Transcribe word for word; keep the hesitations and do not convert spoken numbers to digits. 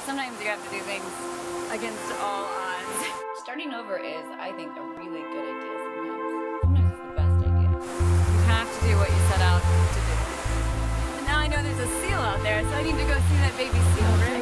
sometimes you have to do things against all odds. Starting over is, I think, a really good idea sometimes. Sometimes it's the best idea. You have to do what you set out to do. And now I know there's a seal out there, so I need to go see that baby seal, right?